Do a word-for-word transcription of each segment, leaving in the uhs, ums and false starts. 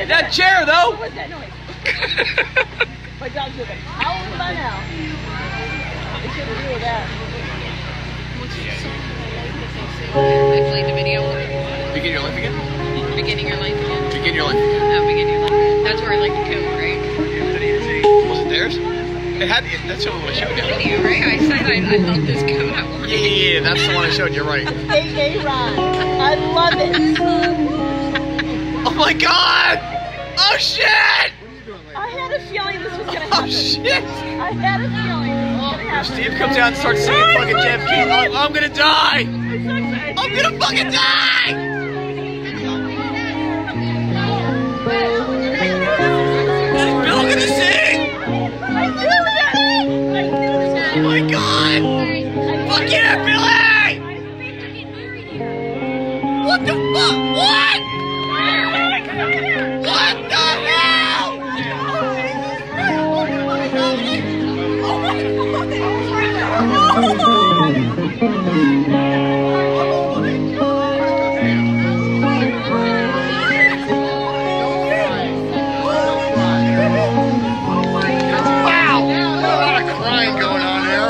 minute. That chair, though. What was that noise? My dog's moving. How old am I now? I shouldn't do that. Played the video. Begin your life again? Beginning your life again. Begin your life again. Oh, beginning your life again. That's where I like the code, right? Was it theirs? It had, it, that's the only one I showed you. Video, right? I said I, I love this code. Yeah, yeah, yeah, that's the one I showed you, right. A A Ron. I love it. Oh my god! Oh shit! I had a feeling this was gonna Oh happen. shit! I had a feeling this was gonna happen. Steve comes out and starts singing fucking Jeff Keith. I'm, I'm gonna die! I'm so excited. I'm gonna fucking die! Bill gonna sing! I knew that! I knew that! Oh my god! Fuck yeah, Billy! What the fuck? What? What the hell? Wow! A lot of crying going on there.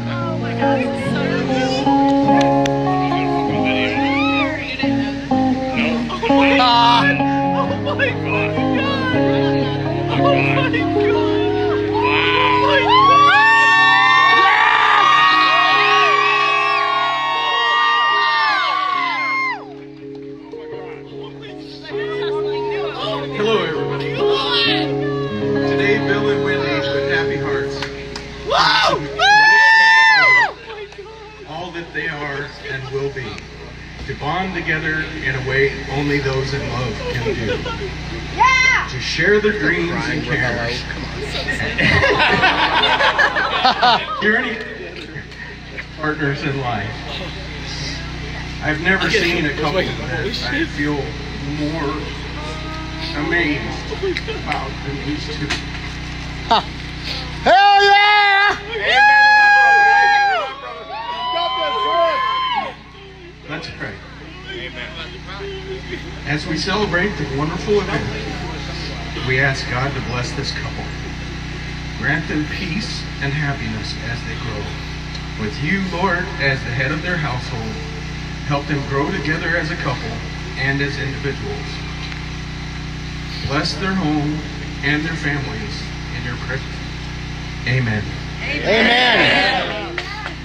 Ah! Oh my god! Oh my god! Hello, everybody. Today, Bill and Wendy with Happy Hearts. Whoa! All that they are and will be. To bond together in a way only those in love can do. Yeah! To share their dreams and cares. Journey partners in life. I've never seen a couple that I feel more amazed about than these two. Hell yeah! Let's pray. As we celebrate the wonderful event, we ask God to bless this couple. Grant them peace and happiness as they grow. With you, Lord, as the head of their household, help them grow together as a couple and as individuals. Bless their home and their families in your presence. Amen. Amen.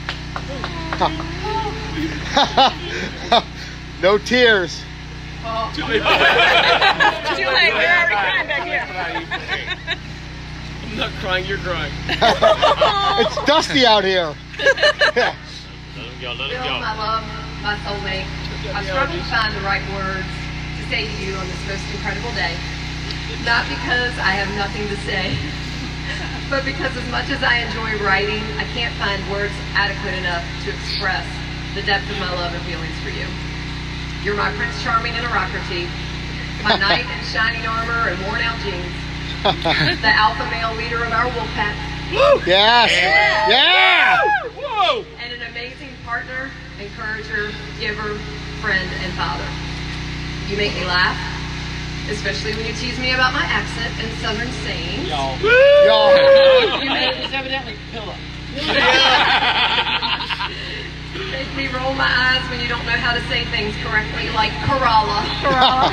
No tears. Too late, we're already crying back here. I'm not crying, you're crying. It's dusty out here. Bill, my love, my soulmate, I've struggled to find the right words to say to you on this most incredible day. Not because I have nothing to say, but because as much as I enjoy writing, I can't find words adequate enough to express the depth of my love and feelings for you. You're my Prince Charming in a rocker tee, my knight in shining armor and worn out jeans, the alpha male leader of our wolf pack, Yes. Yeah. Whoa! and an amazing partner, encourager, giver, friend, and father. You make me laugh, especially when you tease me about my accent and southern sayings. Y'all. You make It's evidently pillow. make me roll my eyes when you don't know how to say things correctly, like Corolla. Corolla.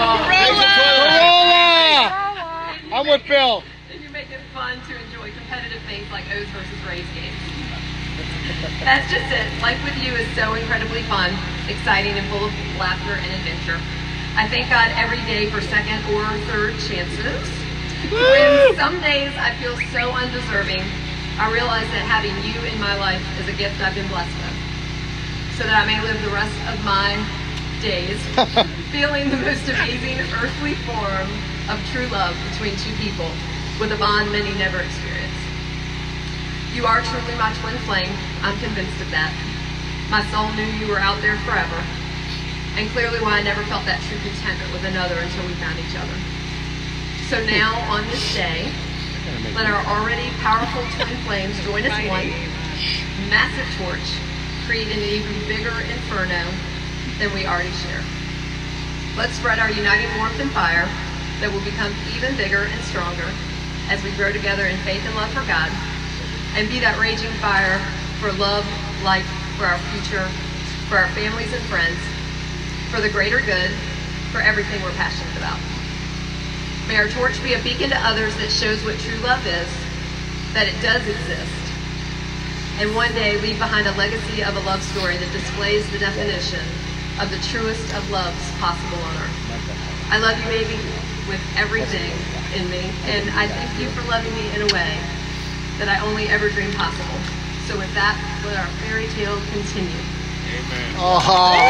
Corolla. I'm with Bill. And you make it fun to enjoy competitive things like O's versus Rays games. That's just it. Life with you is so incredibly fun, exciting, and full of laughter and adventure. I thank God every day for second or third chances. When some days I feel so undeserving, I realize that having you in my life is a gift I've been blessed with, so that I may live the rest of my days feeling the most amazing earthly form of true love between two people with a bond many never experience. You are truly my twin flame. I'm convinced of that. My soul knew you were out there forever, and clearly why I never felt that true contentment with another until we found each other. So now, on this day, let our already powerful twin flames join as one massive torch, creating an even bigger inferno than we already share. Let's spread our uniting warmth and fire that will become even bigger and stronger as we grow together in faith and love for God, and be that raging fire for love, life, for our future, for our families and friends, for the greater good, for everything we're passionate about. May our torch be a beacon to others that shows what true love is, that it does exist, and one day leave behind a legacy of a love story that displays the definition of the truest of loves possible on earth. I love you, baby, with everything in me, and I thank you for loving me in a way that I only ever dreamed possible. So with that, let our fairy tale continue. Amen. Oh.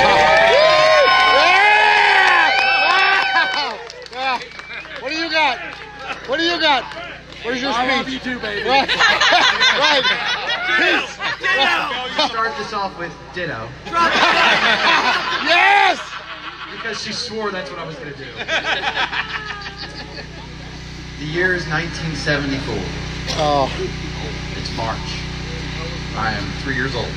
Yeah. Yeah. What do you got? What do you got? Where's your speech? I love you too, baby. Right. Right. Peace. Start this off with ditto. Yes! Because she swore that's what I was going to do. The year is nineteen seventy-four. Oh. It's March. I am three years old.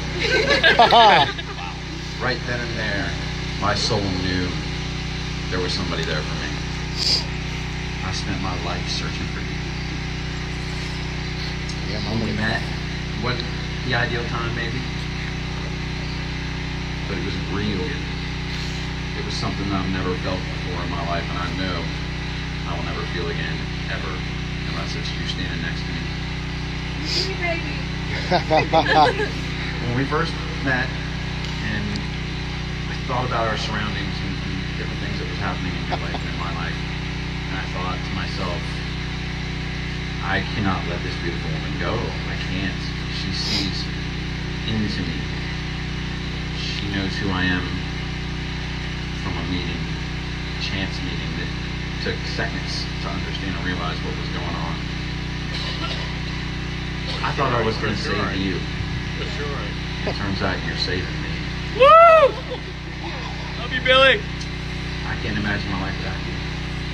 Right then and there, my soul knew there was somebody there for me. I spent my life searching for you. When we met, it wasn't the ideal time maybe, but it was real. It was something that I've never felt before in my life, and I know I will never feel again, ever, unless it's you standing next to me. When we first met, and I thought about our surroundings and, and different things that was happening in your life and in my life, and I thought to myself, I cannot let this beautiful woman go. I can't. She sees into me. She knows who I am from a meeting, a chance meeting that took seconds to understand and realize what was going on. I thought I was going to save you. For sure. It turns out you're saving me. Woo! Love you, Billy. I can't imagine my life without you.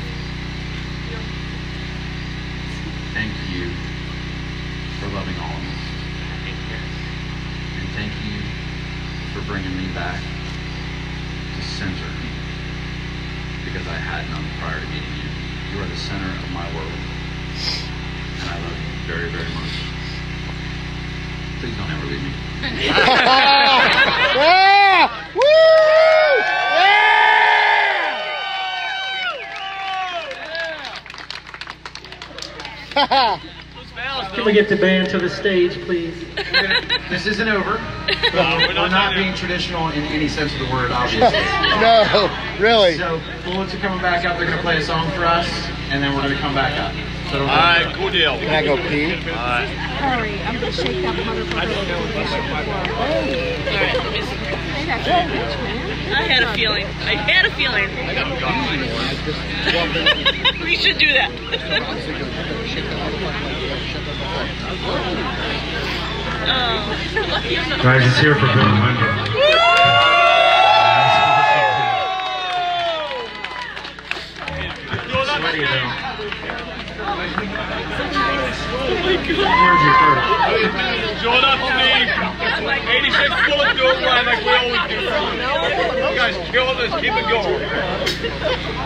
Thank you for loving all of us. And thank you for bringing me back to center, because I had none prior to meeting you. You are the center of my world, and I love you very, very much. Please don't ever leave me. Yeah! Woo! Yeah! Can we get the band to the stage, please? This isn't over. No, we're We're not not done being yet. traditional in any sense of the word, obviously. No, really. So, Bullets are coming back up. They're going to play a song for us, and then we're going to come back up. So All right, cool deal. Can I go pee? All right. Hurry, I'm gonna shake that motherfucker. Hey, that's a bitch, man. I had a feeling. I had a feeling. We should do that. oh. Guys, it's here for Bill Wendell. Sweaty though. Where's your first? Join up, Steve. eighty-six Bullet, do it right like we always do. You guys kill this. Keep it going.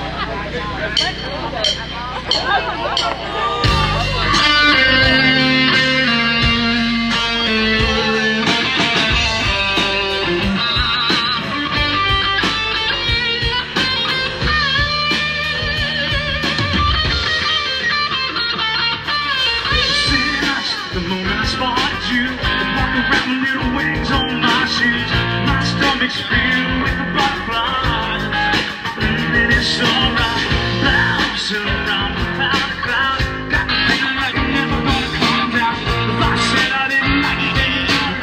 The moment I spotted you, walking around with little wings on my shoes, my stomach's filled with the butterflies, and it's alright, bouncing around without a cloud, got the feeling like I'm never gonna come down. If I said I didn't like it, then you're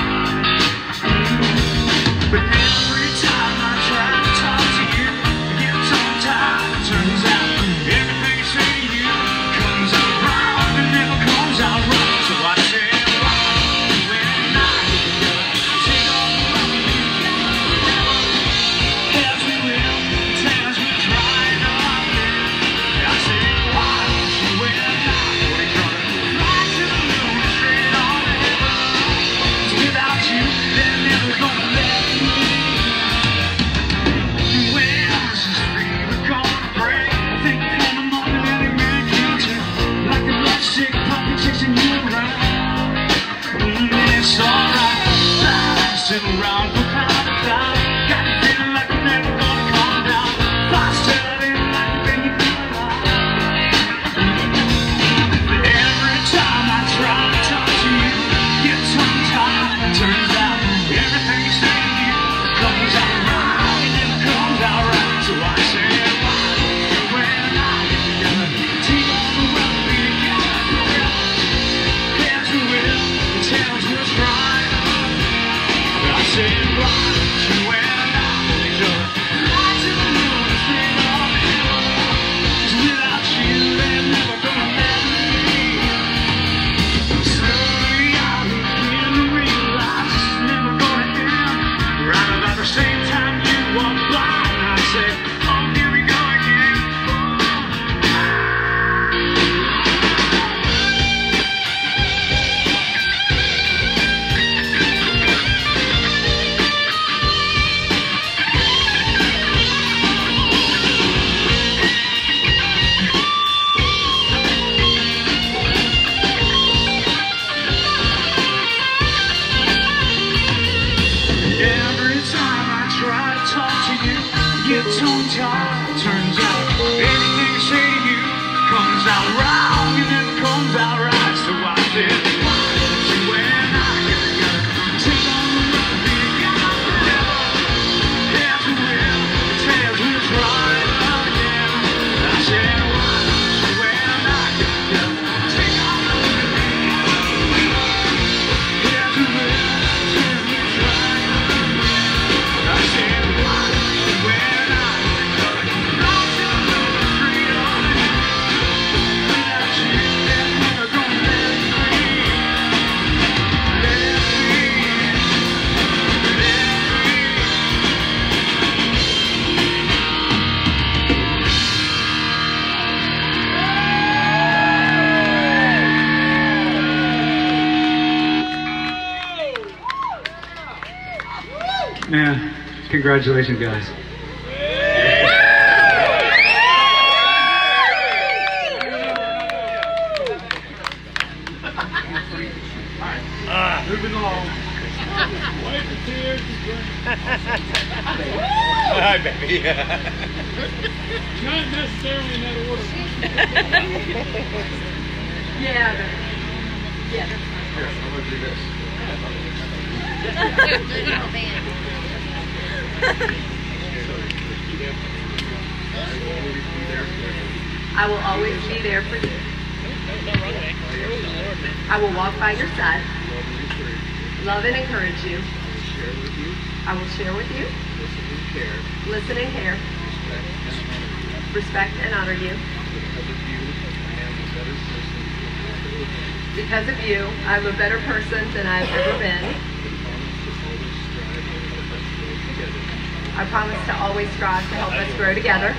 right. But every time I try to talk to you, I get tongue-tied. It turns out everything I say to you comes out wrong, and never comes out wrong. So I say, why when I take all the love you spin around from time to time. Got me feeling like I'm never gonna calm down. Thoughts telling like the thing you feel alive. Every time I try to talk to you, get tongue tied. Turns out everything you say to you comes out wrong and never comes out right. So I say, why you and I get together? Take all the world we together. Heads the will, and tails what's right. I say, why you and I get together? Right to the moon, straight on the hill. 'Cause without you, they're never gonna let me. Slowly I begin to realize this is never gonna end. Right about the same time you walk by, and I say, oh, here we go again. Every time I try to talk to you, get tongue-tied. Turns out anything I say to you comes out wrong and never comes out right. So I said, why don't you and I get together? Take on the road, be together forever. Heads the will, tails what's right again. I said, why don't you and I get together? Take on the road, be together forever. Heads the will, tails what's right again. I said, why don't you and I get together? Long till the moon, straight on the hill. Without you, they're never gonna let me. Let me, let me. Man, congratulations, guys. Moving along. Wipe the tears and drink. Hi, baby. Not necessarily in that order. Yeah, but, yeah, that's fine. Here, I'm gonna do this. I will always be there for you. I will walk by your side, love and encourage you. I will share with you, listen and care, respect and honor you. Because of you, I'm a better person than I've ever been. I promise to always strive to help us grow together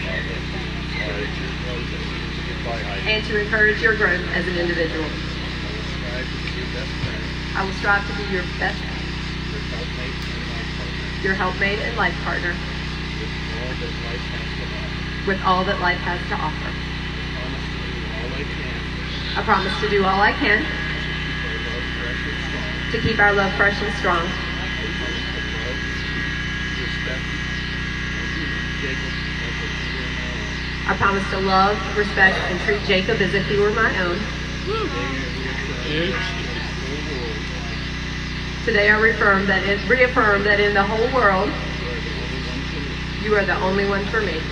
and to encourage your growth as an individual. I will strive to be your best, your helpmate and life partner with all that life has to offer. I promise to do all I can to keep our love fresh and strong. I promise to love, respect, and treat Jacob as if he were my own. Today I reaffirm that, in, reaffirm that in the whole world, you are the only one for me.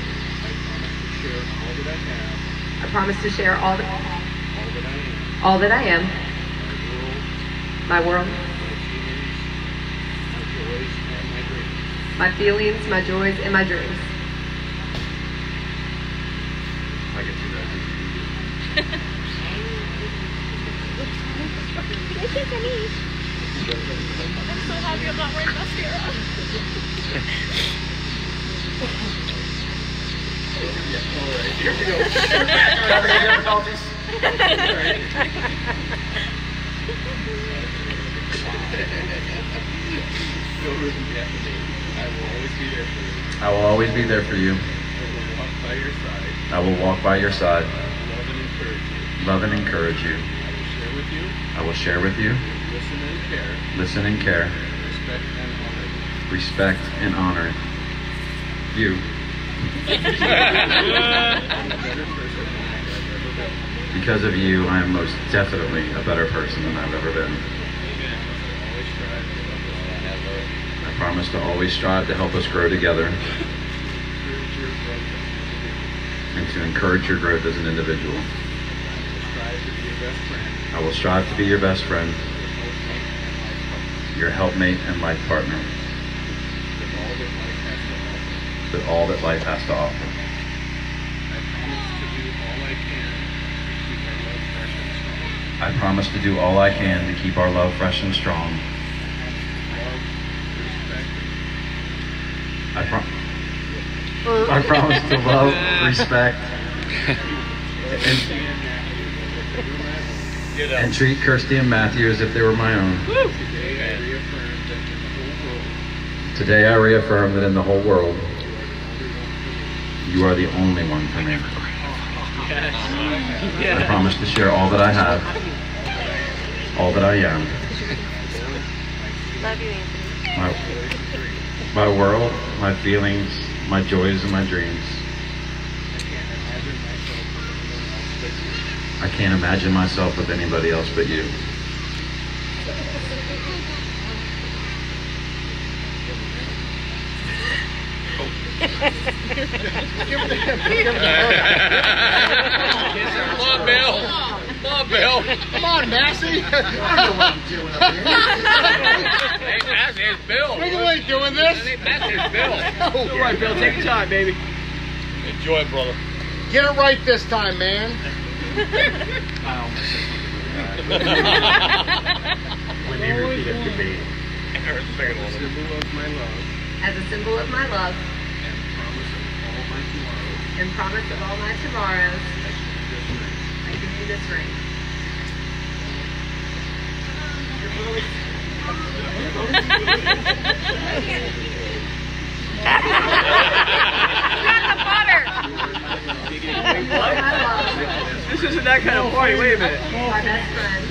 I promise to share all that, all that I am, my world, my feelings, my joys, and my dreams. I can do that. I'm so happy I'm not wearing mascara. Here we go. Having any difficulties? I will always be there for you. I will walk by your side. Love and encourage you. I will share with you. Listen and care. respect and honor you. Because of you, I am most definitely a better person than I've ever been. I promise to always strive to help us grow together and to encourage your growth as an individual. I will strive to be your best friend, your helpmate and life partner, with all that life has to offer. I promise to do all I can to keep our love fresh and strong. I, pro I promise to love, respect, and, and treat Kirsty and Matthew as if they were my own. Today I reaffirm that in the whole world, you are the only one for me. I promise to share all that I have, all that I am. Love you, Anthony. My, my world, my feelings, my joys and my dreams. I can't imagine myself with anybody else but you. Come on, Bill. Come on, Bill. Come on, Massey. I don't know what I'm doing up here. Hey, that's his Bill. You ain't doing this. That's his Bill. No. All right, Bill, take your time, baby. Enjoy it, brother. Get it right this time, man. When you repeat it to me. As a symbol of my love and promise of all my tomorrows, I give you this ring. Not the butter. This isn't that kind of party. Wait a minute. My best friend.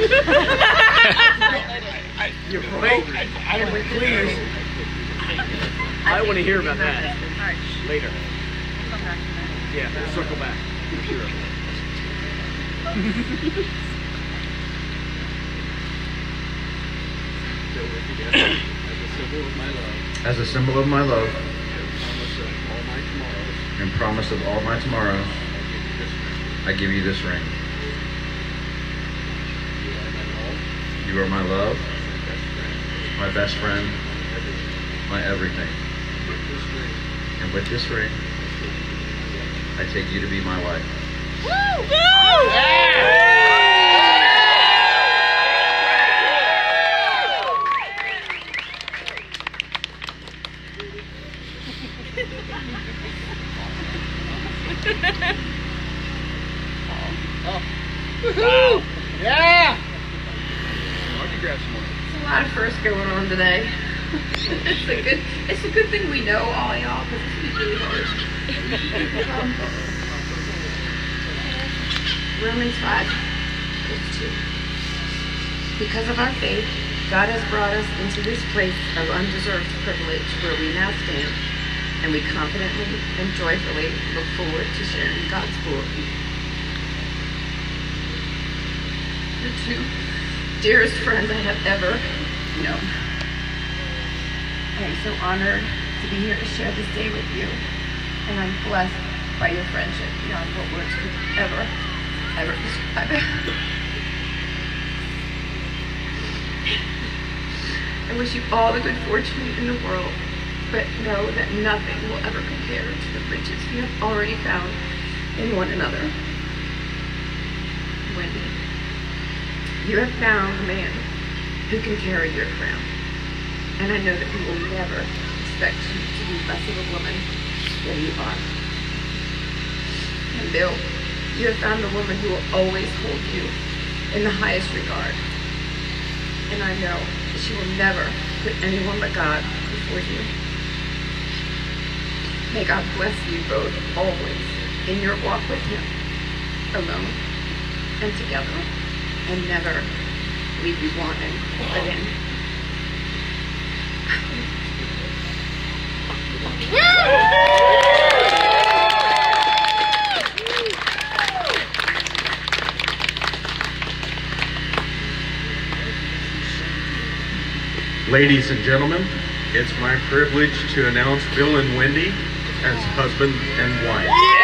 You're right. I don't please. I want to hear about that later. Yeah, we'll circle back. For sure. As a symbol of my love and promise of all my tomorrows, I give you this ring. You are my love, my best friend, my everything. And with this ring, I take you to be my wife. Woo! Woo! Woohoo! Yeah! There's a lot of firsts going on today. it's a good it's a good thing we know all y'all, because this is really hard. um, Romans five, verse two. Because of our faith, God has brought us into this place of undeserved privilege where we now stand, and we confidently and joyfully look forward to sharing God's glory. The two dearest friends I have ever known. I am so honored to be here to share this day with you, and I'm blessed by your friendship beyond what words could ever, ever describe. I wish you all the good fortune in the world, but know that nothing will ever compare to the riches you have already found in one another. Wendy, you have found a man who can carry your crown, and I know that he will never expect you to be less of a woman than you are. And Bill, you have found a woman who will always hold you in the highest regard, and I know that she will never put anyone but God before you. May God bless you both always in your walk with Him, alone and together, and never leave you wanting again. Ladies and gentlemen, it's my privilege to announce Bill and Wendy as husband and wife.